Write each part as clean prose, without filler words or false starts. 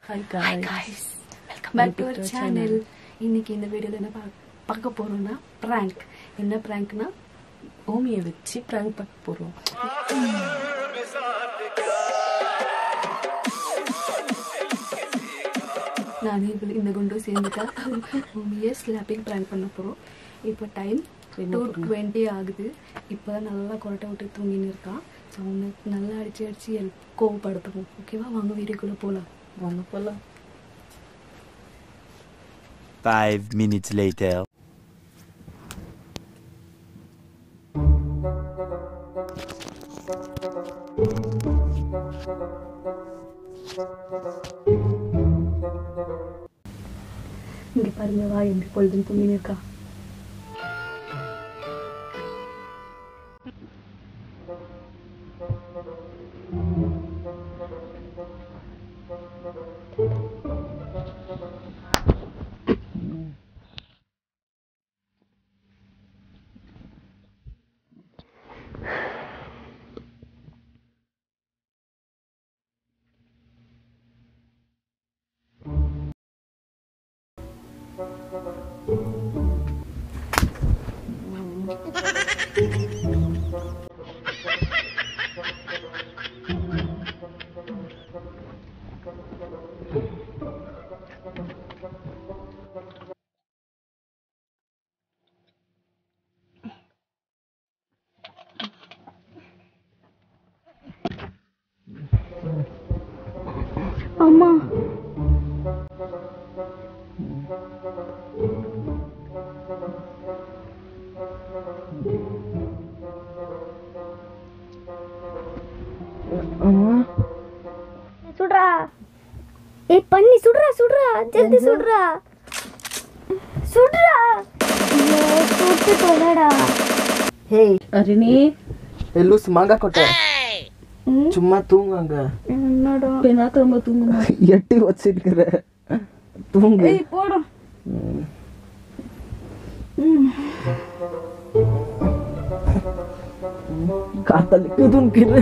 Hi guys, welcome back to our channel. இன்னைக்கு இந்த வீடியோல என்ன பார்க்க போறோம்னா prank. என்ன prankனா ஓமியை வச்சு prank பார்க்க போறோம். நான் இந்த குண்டு சேர்ந்துட்டா ஓமியை ஸ்லாப்பிங் prank பண்ண போறோம். இப்போ டைம் 2:20 ஆகுது. இப்போ நல்லா கொரட்டை விட்டு தூங்கின்னு இருக்கா. ஸோ அவங்க நல்லா அடிச்சு கோவப்படுத்துவோம். ஓகேவா, வாங்க வீடியோக்குள்ள போலாம். 5 minutes later. இங்க பாருங்க, வா எப்படி பொழுதுன்னு தூங்கின்னு இருக்கா. அம்மா சுடுறா. ஏய் பண்ணி சுடுறா ஜல்தி சுடுறா. சுட்டு கொல்லடா. ஹேய் அரிணி, லூஸ் மாங்கா கொட்டை சும்மா தூங்குங்க. என்னடா பெனா திரும்ப தூங்குமா? எட்டி வச்சிருக்கிற தூங்கு. ஏய் போடா. காத்தலுக்கு தூங்கிரு.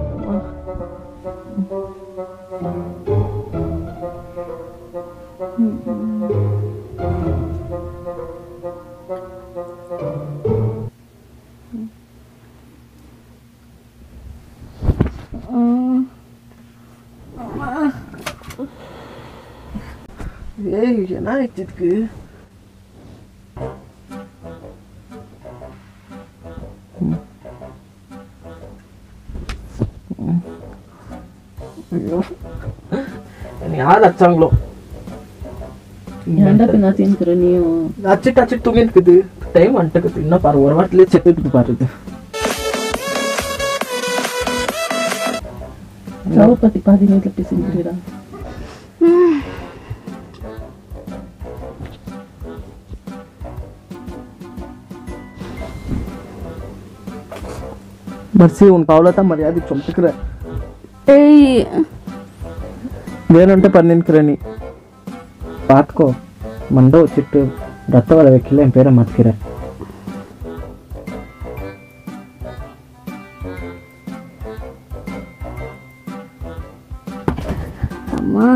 ஏய் என்ன ஆயிடுச்சு? யார் அச்சாங்களோ? ஏன்டா பின்னா தீந்துற நீயும்? அச்சிட்டு தூங்கி இருக்குது. டைம் வந்துட்டு இன்னும் பாரு, ஒரு வாரத்திலேயே செத்துட்டு பாருது. லவ் பத்தி பாதி நேரத்துல பேசிக்கிறீடா. மர்சி, உனக்கு அவ்வளோதான் மரியாதை சொல்லிட்டுக்கிறேன். ஏய் வேணும்ட்டு பண்ணிருக்கிற நீ பார்த்துக்கோ. மண்டை வச்சுட்டு ரத்த வர வைக்கல என் பேரை மாற்றிக்கிறேன். அம்மா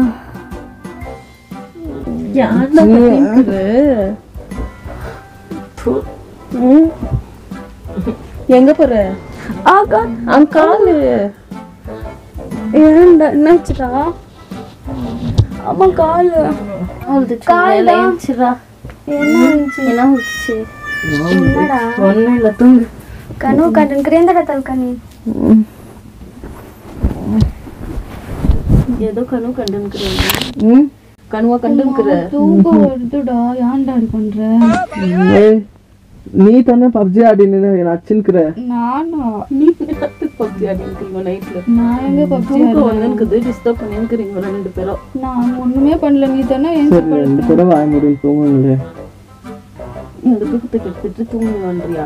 யாருடா கத்திக்கிற? எங்க போற? அங்காலு ஏன்டா என்னாச்சுடா? அம்மா காலு காலுச்சுடா. என்ன வந்துச்சு? என்னடா ஒன்னும் இல்ல, தூங்கு. கனவு கண்டுக்கிறேன்டா தல்கனி. ஏதோ கனவு கண்டுக்கிறேன். கனவா கண்டுக்கிற? தூங்க வருதுடா. ஏன்டா அது பண்ற? நீ தானே பப்ஜி ஆடினு அச்சுன்னுக்கிற. நானா? நீ பப்ஜி ஆடிக்கிறீங்க நைட்ல? நான் எங்க பப்ஜி ஆடுறது? டிஸ்டர்ப் பண்ணிருக்கீங்க ரெண்டு பேரும். நான் ஒண்ணுமே பண்ணல. நீ தானே ரெண்டு பேரும் வாய முடியும் தூங்குங்களே. இந்த தூக்கத்தை கெடுத்துட்டு தூங்குவான்றியா?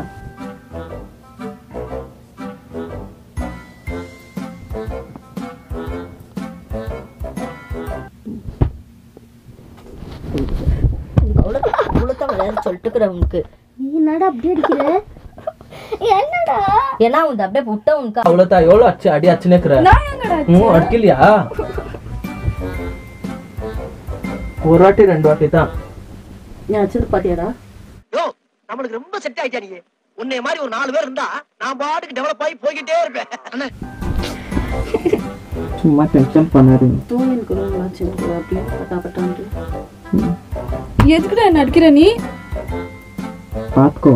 அவ்வளோதான் விளையாட சொல்லிட்டுக்கிறேன் உனக்கு. நீ என்னடா அப்படி அடிக்கிற? என்னடா ஏன்னா உன் அப்படியே புட்ட உனக்கு அவ்வளோதான். எவ்வளோ அச்சு அடி அச்சுனேக்குற? அடிக்கலையா? ஒரு வாட்டி 2 வாட்டி தான். நீ வச்சது பாத்தியாடா? யோ நமக்கு ரொம்ப செட் ஆயிட்டா நீ. உன்னை மாதிரி ஒரு 4 பேர் இருந்தா நான் பாட்டுக்கு டெவலப் ஆகி போய்கிட்டே இருப்பேன். அண்ணா சும்மா டென்ஷன் பண்ணாதீங்க. தூங்கிருக்கணும் சின்ன அப்படியே பட்டாப்பட்டான்ட்டு. எதுக்குடா என்ன அடிக்கிற நீ? பாத்துக்கோ.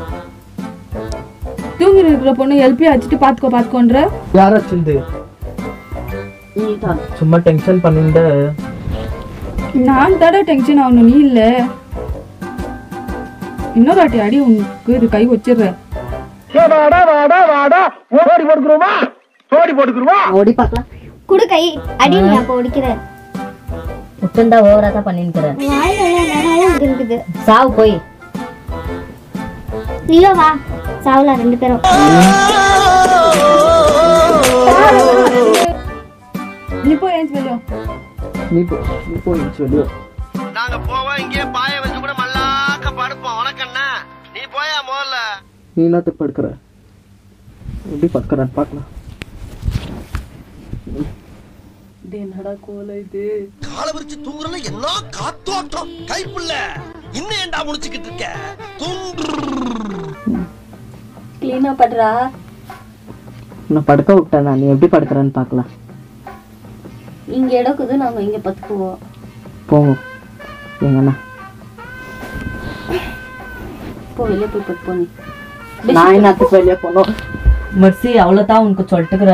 தூங்கி இருக்கிற பொண்ணு எல்பி அடிச்சுட்டு பாத்துக்கோன்ற. யாரா சிந்து? நீ தான் சும்மா டென்ஷன் பண்ணிட்டு. நான் தட டென்ஷன் ஆகணும், நீ இல்ல. இன்னொரு வாட்டி அடி உனக்கு இது கை வச்சிடுற. வாடா வாடா வாடா ஓடி போடுக்குறோமா? ஓடி போடுக்குறோமா? ஓடி பார்க்கலாம். குடு கை அடி. நீ அப்ப ஒடிக்கிற முட்டந்தா ஓவரா தான் பண்ணிருக்கிறேன். இருக்குது. சாவு போய் நீயோ வா சாவலாம் 2 பேரும். நீ போய் ஏன் வெளியோ. நீ போய் சொல்லியோ. நாங்க போவோம் இங்கே பாய வச்சு கூட மல்லாக்க படுப்போம். உனக்கண்ணா நீ போயா முதல்ல. நீ என்னத்துக்கு படுக்கிற? எப்படி படுக்கிறான்னு பார்க்கலாம். என்னடா கோல இது? காலை விரிச்சு தூங்குறல என்ன காத்தோட்டம் கைப்புள்ள. இன்னும் ஏண்டா முடிச்சுக்கிட்டு இருக்க? கிளீனா படுறா. உன்னை படுக்க விட்டேன். நீ எப்படி படுக்கிறேன்னு பார்க்கலாம். இங்க இடக்குது, நாம இங்க பத்துக்குவோம். போங்க எங்கண்ணா. போ வெளியே போய் பத்து போனி. நான் என்னத்துக்கு வெளியே போனோம்? மர்சி அவ்வளவுதான் உனக்கு சொல்லிட்டுக்கிற.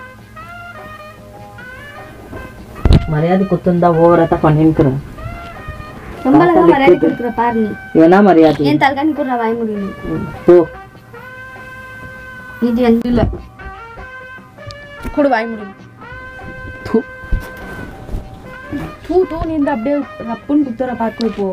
மரியாதை குத்துந்தா ஓவரா தான் பண்ணிருக்கிறேன். ரொம்ப அழகா மரியாதை கொடுக்குற பாரு நீ. என்ன மரியாதை? என் தலகாணி கூட வாய் முடியும். போ. இது வந்து இல்ல கூட வாய் முடியும். தூ. தூ நீ இந்த அப்படியே ரப்புன்னு குத்துற பாத்து போ.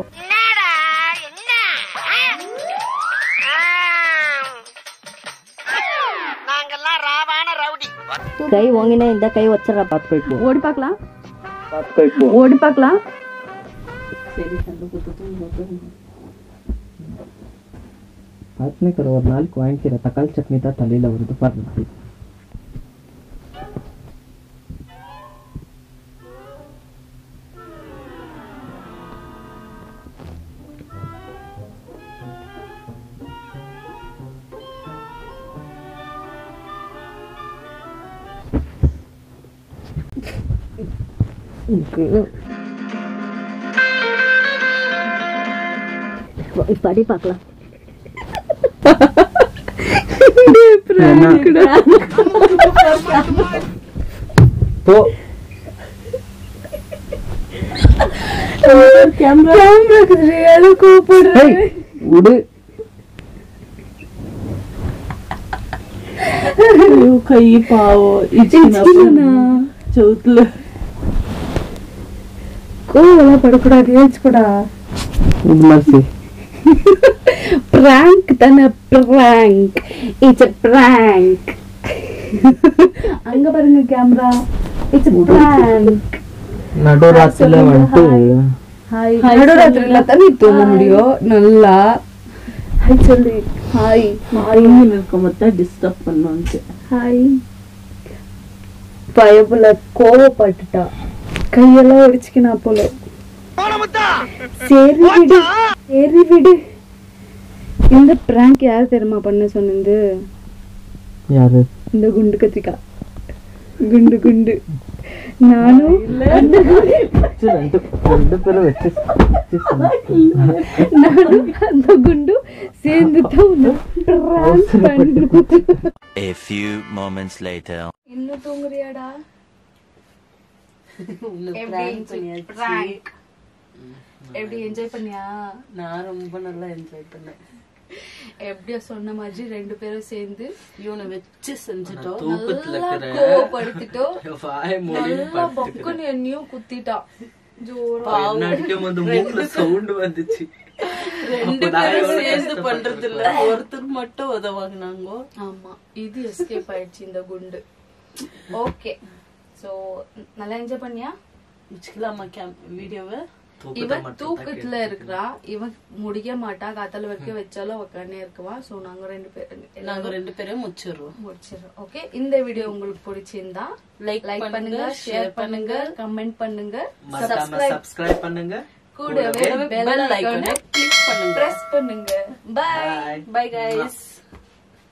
கை வாங்கினா இந்த கை வச்சிடறா. பார்த்து போய் போ. ஓடி பார்க்கலாம். பார்த்து போய் போ. ஓடி பார்க்கலாம். சரி சண்டை குத்து. பார்த்துக்கிற ஒரு நாளைக்கு வாங்கிக்கிற தக்காளி சட்னி தான் தலையில வருது பாருங்க. இப்ப அடி பார்க்கலாம். போ. கேமரா விடு. கை பாவம் சவுத்துல கோவெல்லாம் படக்கூடாது. ஏச்சுக்கூடா. பிராங்க் தானே. பிராங்க். It's a prank. அங்க பாருங்க கேமரா. It's a prank. நடுராத்திரில வந்துட்டு ஹாய். நடுராத்திரில தானே தூங்க முடியும் நல்லா. ஹாய் சொல்லு. ஹாய். ஹாய் இருக்க மொத்தம் டிஸ்டர்ப் பண்ணுவாங்க. ஹாய். பயபுல கோவப்பட்டுட்டா. கையெல்லாம் ஒடிச்சுக்கினா போல. சரி விடு. இந்த பிராங்க் யார் தெரியுமா பண்ண சொன்னது? யாரு? இந்த குண்டு கத்திரிக்கா. குண்டு நானும் ரெண்டு பேரும் வச்சு நானும் அந்த குண்டு சேர்ந்து தான் பிராங்க் பண்ணுறோம். A few moments later. இன்னும் தூங்குறியாடா? எப்படி என்ஜாய் பண்ணியா? நான் ரொம்ப நல்லா என்ஜாய் பண்ணேன். எப்படியோ சொன்ன மாதிரி 2 பேரும் சேர்ந்து இவனை வச்சு செஞ்சுட்டோம். நல்லா கோவப்படுத்திட்டோம். நல்லா பக்குன்னு என்னையும் குத்திட்டான். சேர்ந்து பண்றது இல்ல, ஒருத்தர் மட்டும் உதவாங்க. ஆமா, இது எஸ்கேப் ஆயிடுச்சு இந்த குண்டு. ஓகே, சோ நல்லா என்ஜாய் பண்ணியா? வச்சுக்கலாமா வீடியோவை? இவன் தூக்கத்துல இருக்கிறா, இவன் முடிக்க மாட்டா, காத்தால வரைக்கும் வச்சாலும் உக்கானே இருக்குவா. சோ நாங்க ரெண்டு பேரும் முடிச்சிடுறோம். ஓகே, இந்த வீடியோ உங்களுக்கு பிடிச்சிருந்தா லைக் பண்ணுங்க, ஷேர் பண்ணுங்க, கமெண்ட் பண்ணுங்க, சப்ஸ்கிரைப் பண்ணுங்க, கூடவே பெல் ஐகானை கிளிக் பண்ணுங்க, பிரஸ் பண்ணுங்க. Bye bye guys.